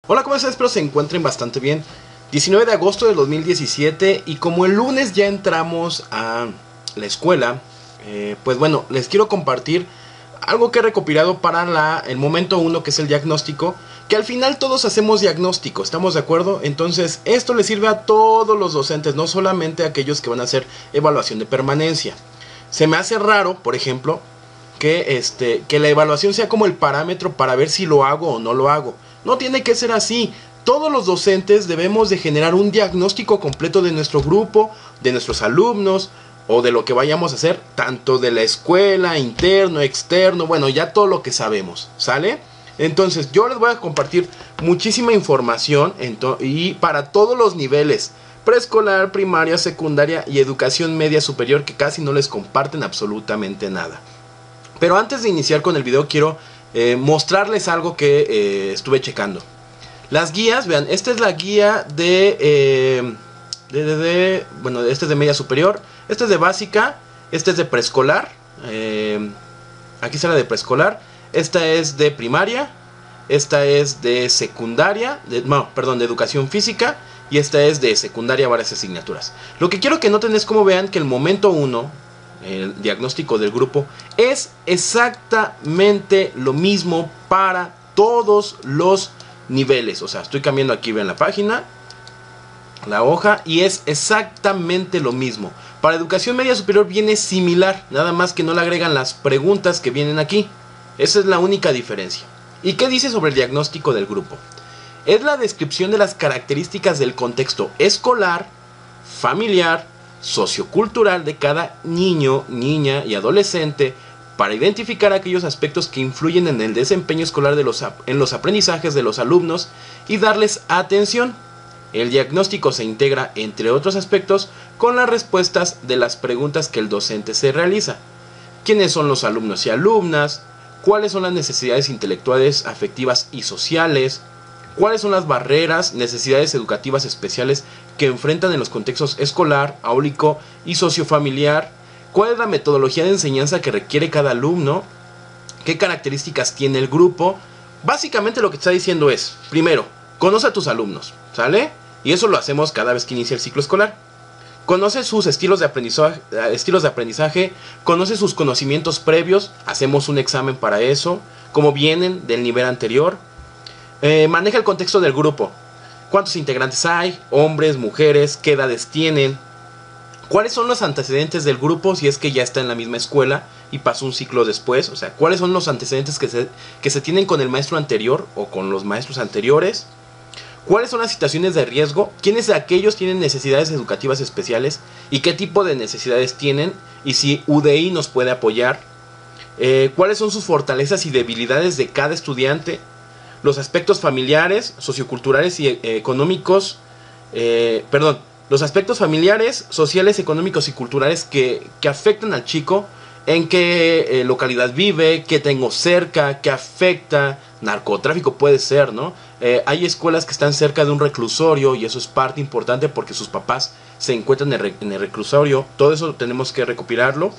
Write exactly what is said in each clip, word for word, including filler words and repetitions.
Hola, ¿cómo están? Espero se encuentren bastante bien. diecinueve de agosto del dos mil diecisiete, y como el lunes ya entramos a la escuela, eh, pues bueno, les quiero compartir algo que he recopilado para la, el momento uno, que es el diagnóstico, que al final todos hacemos diagnóstico, ¿estamos de acuerdo? Entonces esto le sirve a todos los docentes, no solamente a aquellos que van a hacer evaluación de permanencia. Se me hace raro, por ejemplo, que, este, que la evaluación sea como el parámetro para ver si lo hago o no lo hago. No tiene que ser así. Todos los docentes debemos de generar un diagnóstico completo de nuestro grupo, de nuestros alumnos o de lo que vayamos a hacer, tanto de la escuela, interno, externo, bueno, ya todo lo que sabemos, ¿sale? Entonces yo les voy a compartir muchísima información y para todos los niveles, preescolar, primaria, secundaria y educación media superior, que casi no les comparten absolutamente nada. Pero antes de iniciar con el video quiero eh, mostrarles algo que eh, estuve checando. Las guías, vean, esta es la guía de, eh, de, de, de, bueno, esta es de media superior, esta es de básica, esta es de preescolar, eh, aquí está la de preescolar, esta es de primaria, esta es de secundaria, de, no, perdón, de educación física, y esta es de secundaria, varias asignaturas. Lo que quiero que noten es cómo vean que el momento uno, el diagnóstico del grupo, es exactamente lo mismo para todos los niveles. O sea, estoy cambiando aquí, ven la página, la hoja, y es exactamente lo mismo. Para educación media superior viene similar, nada más que no le agregan las preguntas que vienen aquí. Esa es la única diferencia. ¿Y qué dice sobre el diagnóstico del grupo? Es la descripción de las características del contexto escolar, familiar, sociocultural de cada niño, niña y adolescente, para identificar aquellos aspectos que influyen en el desempeño escolar de los, en los aprendizajes de los alumnos y darles atención. El diagnóstico se integra, entre otros aspectos, con las respuestas de las preguntas que el docente se realiza. ¿Quiénes son los alumnos y alumnas? ¿Cuáles son las necesidades intelectuales, afectivas y sociales? ¿Cuáles son las barreras, necesidades educativas especiales que enfrentan en los contextos escolar, áulico y sociofamiliar? ¿Cuál es la metodología de enseñanza que requiere cada alumno? ¿Qué características tiene el grupo? Básicamente lo que está diciendo es, primero, conoce a tus alumnos, ¿sale? Y eso lo hacemos cada vez que inicia el ciclo escolar. Conoce sus estilos de aprendizaje, estilos de aprendizaje, conoce sus conocimientos previos, hacemos un examen para eso, cómo vienen del nivel anterior. Eh, maneja el contexto del grupo. ¿Cuántos integrantes hay? Hombres, mujeres, ¿qué edades tienen? ¿Cuáles son los antecedentes del grupo si es que ya está en la misma escuela y pasó un ciclo después? O sea, ¿cuáles son los antecedentes que se, que se tienen con el maestro anterior o con los maestros anteriores? ¿Cuáles son las situaciones de riesgo? ¿Quiénes de aquellos tienen necesidades educativas especiales? ¿Y qué tipo de necesidades tienen? Y si U D I nos puede apoyar. Eh, ¿Cuáles son sus fortalezas y debilidades de cada estudiante? Los aspectos familiares, socioculturales y eh, económicos, eh, perdón, los aspectos familiares, sociales, económicos y culturales que, que afectan al chico, en qué eh, localidad vive, qué tengo cerca, qué afecta, narcotráfico puede ser, ¿no? Eh, hay escuelas que están cerca de un reclusorio y eso es parte importante porque sus papás se encuentran en el, en el reclusorio, todo eso tenemos que recopilarlo.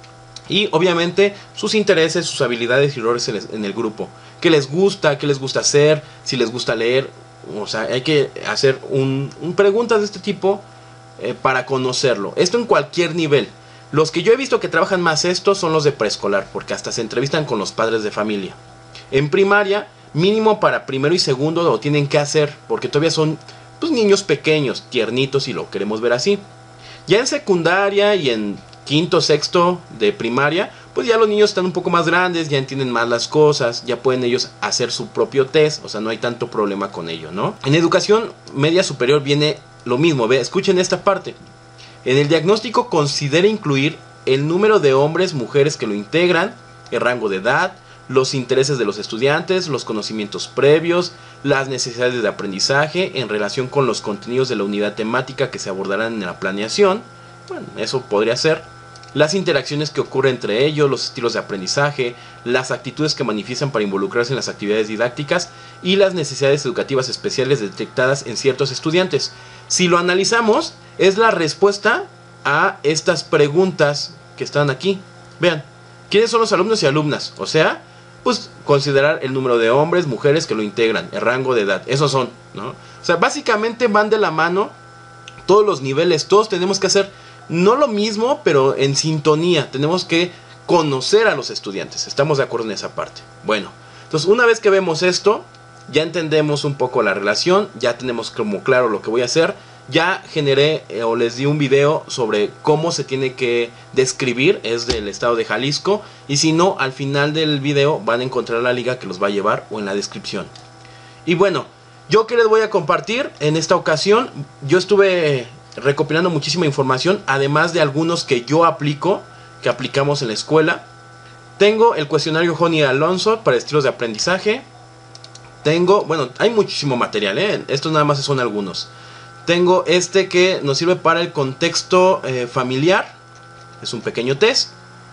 Y obviamente sus intereses, sus habilidades y roles en el, en el grupo. ¿Qué les gusta? ¿Qué les gusta hacer? Si les gusta leer. O sea, hay que hacer un, un preguntas de este tipo eh, para conocerlo. Esto en cualquier nivel. Los que yo he visto que trabajan más esto son los de preescolar, porque hasta se entrevistan con los padres de familia. En primaria, mínimo para primero y segundo lo tienen que hacer, porque todavía son pues, niños pequeños, tiernitos, y lo queremos ver así. Ya en secundaria y en quinto, sexto de primaria, pues ya los niños están un poco más grandes, ya entienden más las cosas, ya pueden ellos hacer su propio test, o sea, no hay tanto problema con ello, ¿no? En educación media superior viene lo mismo, ve, escuchen esta parte. En el diagnóstico considera incluir el número de hombres, mujeres que lo integran, el rango de edad, los intereses de los estudiantes, los conocimientos previos, las necesidades de aprendizaje en relación con los contenidos de la unidad temática que se abordarán en la planeación. Bueno, eso podría ser. Las interacciones que ocurren entre ellos, los estilos de aprendizaje, las actitudes que manifiestan para involucrarse en las actividades didácticas y las necesidades educativas especiales detectadas en ciertos estudiantes. Si lo analizamos, es la respuesta a estas preguntas que están aquí. Vean, ¿quiénes son los alumnos y alumnas? O sea, pues considerar el número de hombres, mujeres que lo integran, el rango de edad, esos son, ¿no? O sea, básicamente van de la mano todos los niveles, todos tenemos que hacer no lo mismo, pero en sintonía, tenemos que conocer a los estudiantes, estamos de acuerdo en esa parte. Bueno, entonces una vez que vemos esto, ya entendemos un poco la relación, ya tenemos como claro lo que voy a hacer. Ya generé eh, o les di un video sobre cómo se tiene que describir, es del estado de Jalisco, y si no, al final del video van a encontrar la liga que los va a llevar o en la descripción. Y bueno, yo que les voy a compartir en esta ocasión, yo estuve recopilando muchísima información, además de algunos que yo aplico, que aplicamos en la escuela. Tengo el cuestionario Honey Alonso para estilos de aprendizaje. Tengo, bueno, hay muchísimo material, ¿eh? Estos nada más son algunos. Tengo este que nos sirve para el contexto eh, familiar. Es un pequeño test.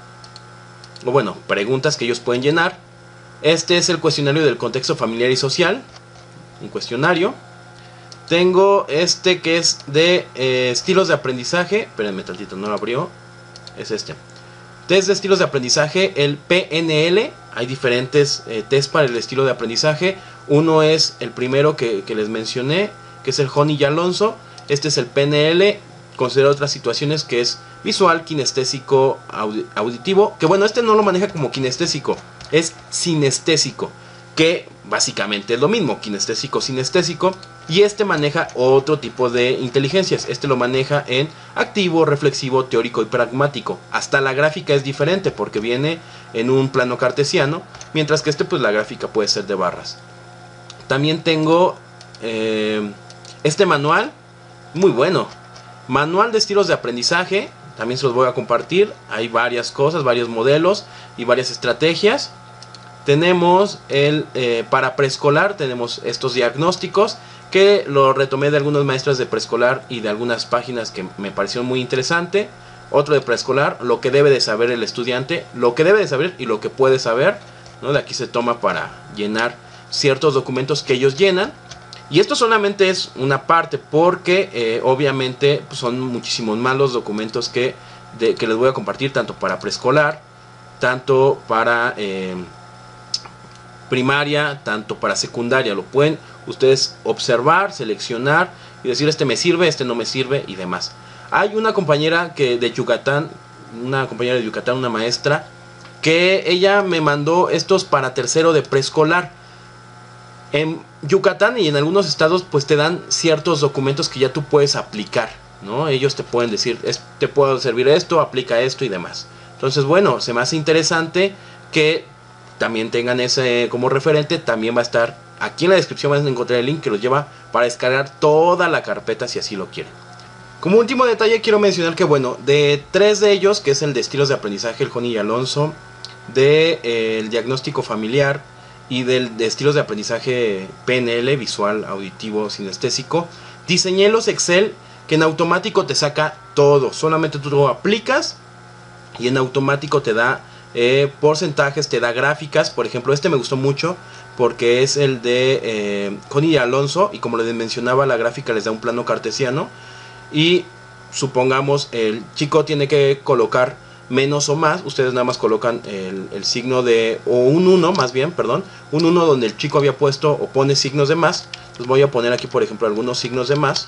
O bueno, preguntas que ellos pueden llenar. Este es el cuestionario del contexto familiar y social. Un cuestionario. Tengo este que es de eh, estilos de aprendizaje. Espérenme tantito, no lo abrió. Es este. Test de estilos de aprendizaje, el P N L. Hay diferentes eh, test para el estilo de aprendizaje. Uno es el primero que, que les mencioné, que es el Honey y Alonso. Este es el P N L. Considera otras situaciones, que es visual, kinestésico, audi auditivo. Que bueno, este no lo maneja como kinestésico, es sinestésico, que básicamente es lo mismo, kinestésico, sinestésico. Y este maneja otro tipo de inteligencias. Este lo maneja en activo, reflexivo, teórico y pragmático. Hasta la gráfica es diferente porque viene en un plano cartesiano, mientras que este pues la gráfica puede ser de barras. También tengo eh, este manual, muy bueno. Manual de estilos de aprendizaje, también se los voy a compartir. Hay varias cosas, varios modelos y varias estrategias. Tenemos el eh, para preescolar, tenemos estos diagnósticos que lo retomé de algunas maestras de preescolar y de algunas páginas que me parecieron muy interesante. Otro de preescolar, lo que debe de saber el estudiante, lo que debe de saber y lo que puede saber, ¿no? De aquí se toma para llenar ciertos documentos que ellos llenan. Y esto solamente es una parte porque eh, obviamente pues, son muchísimos más los documentos que, de, que les voy a compartir, tanto para preescolar, tanto para eh, primaria, tanto para secundaria. Lo pueden ustedes observar, seleccionar y decir este me sirve, este no me sirve y demás. Hay una compañera que de Yucatán, una compañera de Yucatán, una maestra, que ella me mandó estos para tercero de preescolar. En Yucatán y en algunos estados pues te dan ciertos documentos que ya tú puedes aplicar, ¿no? Ellos te pueden decir, es, te puedo servir esto, aplica esto y demás. Entonces bueno, se me hace interesante que también tengan ese como referente. También va a estar aquí en la descripción, van a encontrar el link que los lleva para descargar toda la carpeta si así lo quieren. Como último detalle quiero mencionar que bueno, de tres de ellos, que es el de estilos de aprendizaje, el Honey y Alonso, de eh, el diagnóstico familiar y del de estilos de aprendizaje P N L, visual, auditivo, sinestésico, diseñé los Excel que en automático te saca todo. Solamente tú lo aplicas y en automático te da eh, porcentajes, te da gráficas. Por ejemplo, este me gustó mucho porque es el de eh, Honey y Alonso, y como les mencionaba, la gráfica les da un plano cartesiano. Y supongamos el chico tiene que colocar menos o más, ustedes nada más colocan el, el signo de, o un uno más bien, perdón, un uno donde el chico había puesto o pone signos de más. Entonces voy a poner aquí por ejemplo algunos signos de más,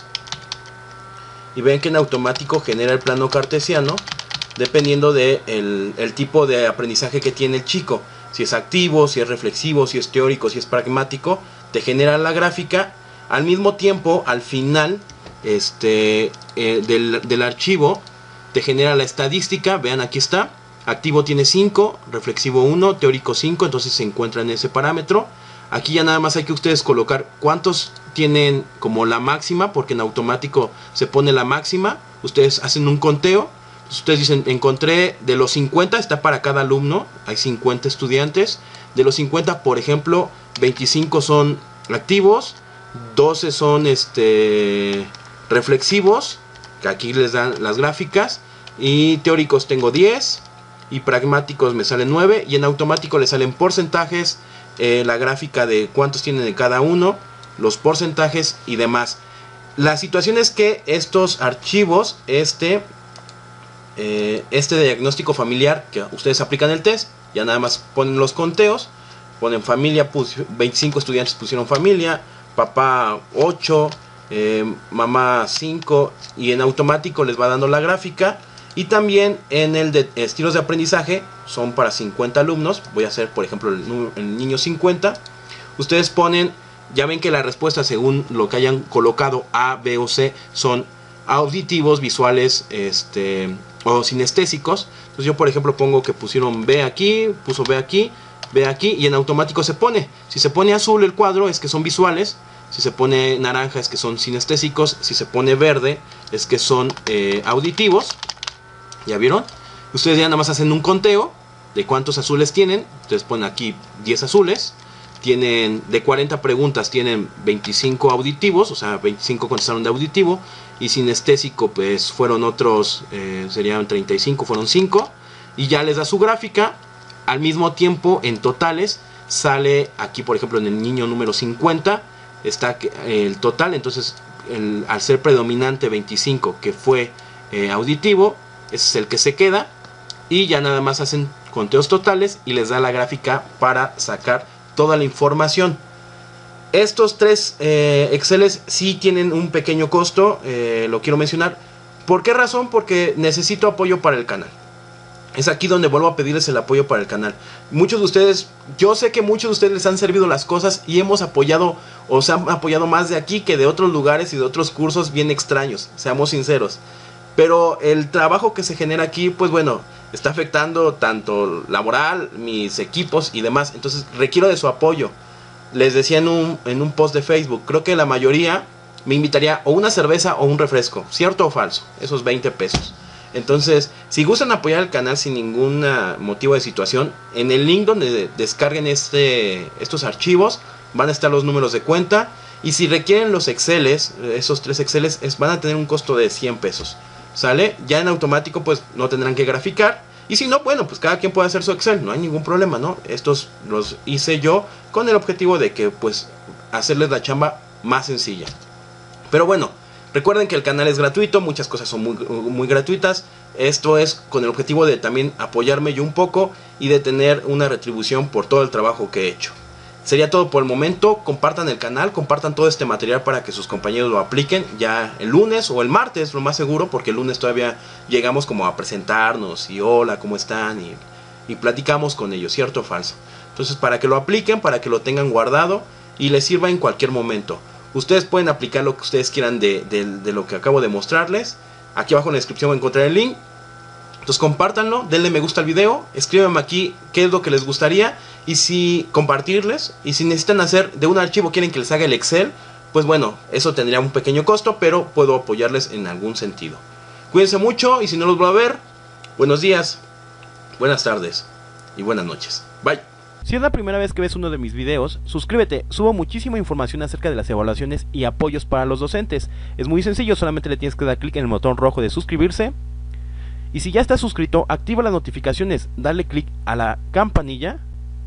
y ven que en automático genera el plano cartesiano dependiendo de el, el tipo de aprendizaje que tiene el chico. Si es activo, si es reflexivo, si es teórico, si es pragmático, te genera la gráfica. Al mismo tiempo, al final este, eh, del, del archivo te genera la estadística. Vean, aquí está. Activo tiene cinco, reflexivo uno, teórico cinco, entonces se encuentra en ese parámetro. Aquí ya nada más hay que ustedes colocar cuántos tienen como la máxima, porque en automático se pone la máxima. Ustedes hacen un conteo. Entonces ustedes dicen, encontré de los cincuenta, está para cada alumno, hay cincuenta estudiantes. De los cincuenta, por ejemplo, veinticinco son activos, doce son este, reflexivos, que aquí les dan las gráficas, y teóricos tengo diez, y pragmáticos me salen nueve, y en automático les salen porcentajes, eh, la gráfica de cuántos tienen de cada uno, los porcentajes y demás. La situación es que estos archivos, este... Eh, este diagnóstico familiar, que ustedes aplican el test, ya nada más ponen los conteos, ponen familia, veinticinco estudiantes pusieron familia, papá ocho, eh, mamá cinco, y en automático les va dando la gráfica. Y también en el de estilos de aprendizaje son para cincuenta alumnos. Voy a hacer por ejemplo el, el niño cincuenta. Ustedes ponen, ya ven que la respuesta según lo que hayan colocado A, B o C son auditivos, visuales, este, o sinestésicos. Entonces yo por ejemplo pongo que pusieron B aquí, puso B aquí, B aquí, y en automático se pone. Si se pone azul el cuadro es que son visuales, si se pone naranja es que son sinestésicos, si se pone verde es que son eh, auditivos. ¿Ya vieron? Ustedes ya nada más hacen un conteo de cuántos azules tienen. Ustedes ponen aquí diez azules. Tienen de cuarenta preguntas, tienen veinticinco auditivos, o sea, veinticinco contestaron de auditivo. Y sinestésico, pues fueron otros, eh, serían treinta y cinco, fueron cinco. Y ya les da su gráfica. Al mismo tiempo, en totales, sale aquí, por ejemplo, en el niño número cincuenta, está el total. Entonces, el, al ser predominante veinticinco, que fue eh, auditivo, ese es el que se queda. Y ya nada más hacen conteos totales y les da la gráfica para sacar toda la información. Estos tres eh, Exceles sí tienen un pequeño costo, eh, lo quiero mencionar. ¿Por qué razón? Porque necesito apoyo para el canal. Es aquí donde vuelvo a pedirles el apoyo para el canal. Muchos de ustedes, yo sé que muchos de ustedes les han servido las cosas y hemos apoyado, o se han apoyado más de aquí que de otros lugares y de otros cursos bien extraños, seamos sinceros. Pero el trabajo que se genera aquí, pues bueno, está afectando tanto laboral, mis equipos y demás. Entonces requiero de su apoyo. Les decía en un, en un post de Facebook, creo que la mayoría me invitaría o una cerveza o un refresco, ¿cierto o falso? Esos veinte pesos. Entonces, si gustan apoyar el canal sin ningún motivo de situación, en el link donde descarguen este, estos archivos van a estar los números de cuenta. Y si requieren los Exceles, esos tres Exceles, es, van a tener un costo de cien pesos. ¿Sale? Ya en automático pues no tendrán que graficar. Y si no, bueno, pues cada quien puede hacer su Excel, no hay ningún problema, ¿no? Estos los hice yo con el objetivo de que pues hacerles la chamba más sencilla. Pero bueno, recuerden que el canal es gratuito, muchas cosas son muy, muy gratuitas. Esto es con el objetivo de también apoyarme yo un poco y de tener una retribución por todo el trabajo que he hecho. Sería todo por el momento. Compartan el canal, compartan todo este material para que sus compañeros lo apliquen ya el lunes o el martes, lo más seguro, porque el lunes todavía llegamos como a presentarnos y hola, ¿cómo están? Y, y platicamos con ellos, ¿cierto o falso? Entonces, para que lo apliquen, para que lo tengan guardado y les sirva en cualquier momento. Ustedes pueden aplicar lo que ustedes quieran de, de, de lo que acabo de mostrarles. Aquí abajo en la descripción van a encontrar el link. Entonces compártanlo, denle me gusta al video, escríbanme aquí qué es lo que les gustaría y si compartirles, y si necesitan hacer de un archivo, quieren que les haga el Excel, pues bueno, eso tendría un pequeño costo, pero puedo apoyarles en algún sentido. Cuídense mucho y si no los voy a ver, buenos días, buenas tardes y buenas noches. Bye. Si es la primera vez que ves uno de mis videos, suscríbete, subo muchísima información acerca de las evaluaciones y apoyos para los docentes. Es muy sencillo, solamente le tienes que dar clic en el botón rojo de suscribirse. Y si ya estás suscrito, activa las notificaciones, dale clic a la campanilla,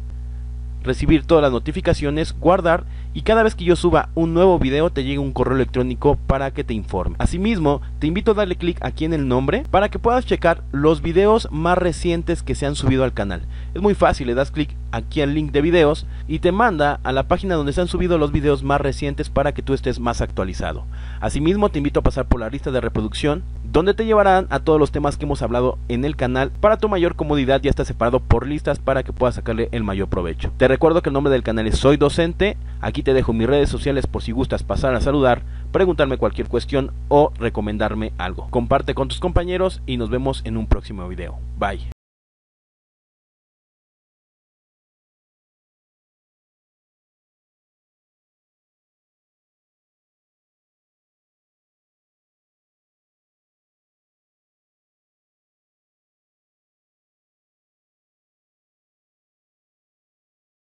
recibir todas las notificaciones, guardar, y cada vez que yo suba un nuevo video te llega un correo electrónico para que te informe. Asimismo, te invito a darle clic aquí en el nombre para que puedas checar los videos más recientes que se han subido al canal. Es muy fácil, le das clic aquí al link de videos y te manda a la página donde se han subido los videos más recientes para que tú estés más actualizado. Asimismo, te invito a pasar por la lista de reproducción, donde te llevarán a todos los temas que hemos hablado en el canal. Para tu mayor comodidad ya está separado por listas para que puedas sacarle el mayor provecho. Te recuerdo que el nombre del canal es Soy Docente. Aquí te dejo mis redes sociales por si gustas pasar a saludar, preguntarme cualquier cuestión o recomendarme algo. Comparte con tus compañeros y nos vemos en un próximo video. Bye.